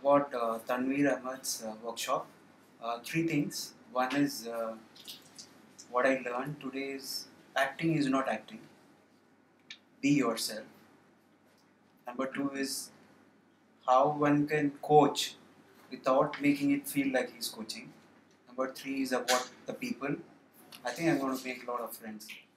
about Tanveer Ahmed's workshop. Three things. One is what I learned today is acting is not acting. Be yourself. Number two is how one can coach without making it feel like he's coaching. Number three is about the people. I think I'm going to make a lot of friends.